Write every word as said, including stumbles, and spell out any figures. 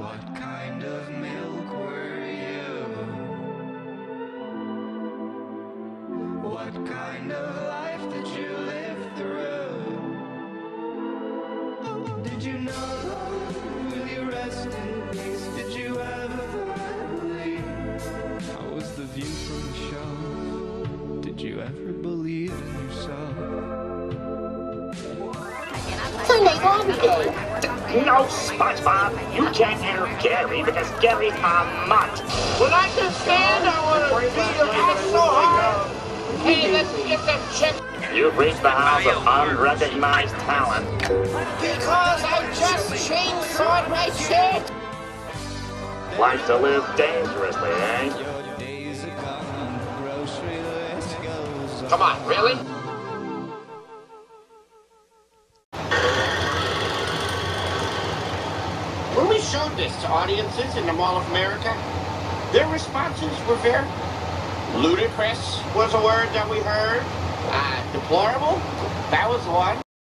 What kind of milk were you? What kind of life did you live through? Did you know love? Will you rest in peace? Did you have a family? How was the view from the shelf? Did you ever believe in yourself? No, SpongeBob, you can't enter Gary because Gary's a mutt. When I can stand, I want to beat your ass so hard. Hey, let's get that chick. You've reached the house of unrecognized talent. Because I just chainsawed my shit. Likes to live dangerously, eh? Come on, really? When we showed this to audiences in the Mall of America, their responses were very ludicrous was a word that we heard. Uh, deplorable, that was one.